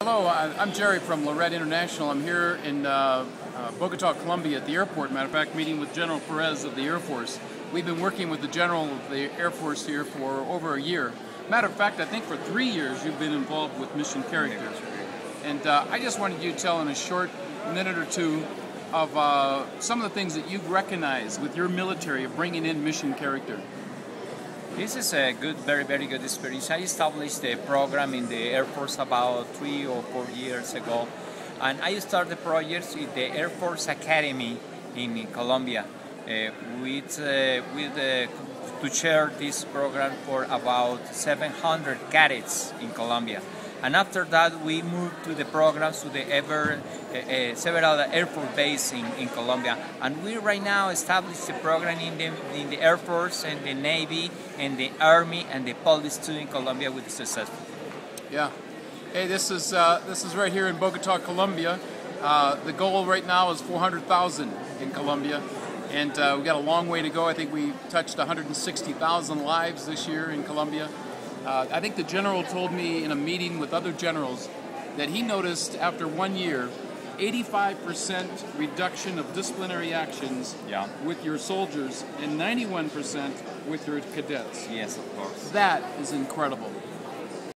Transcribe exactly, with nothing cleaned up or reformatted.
Hello, I'm Jerry from Lorette International. I'm here in uh, uh, Bogota, Colombia at the airport. Matter of fact, meeting with General Perez of the Air Force. We've been working with the General of the Air Force here for over a year. Matter of fact, I think for three years you've been involved with mission character. And uh, I just wanted you to tell in a short minute or two of uh, some of the things that you've recognized with your military of bringing in mission character. This is a good, very, very good experience. I established a program in the Air Force about three or four years ago, and I started the project with the Air Force Academy in Colombia, uh, with, uh, with uh, to share this program for about seven hundred cadets in Colombia. And after that, we moved to the programs to the ever uh, uh, several Air Force bases in, in Colombia. And we right now established the program in the, in the Air Force and the Navy and the Army and the police too in Colombia with success. Yeah. Hey, this is uh, this is right here in Bogota, Colombia. Uh, the goal right now is four hundred thousand in Colombia. And uh, we've got a long way to go. I think we touched one hundred sixty thousand lives this year in Colombia. Uh, I think the general told me in a meeting with other generals that he noticed after one year eighty-five percent reduction of disciplinary actions yeah. with your soldiers and ninety-one percent with your cadets. Yes, of course. That is incredible.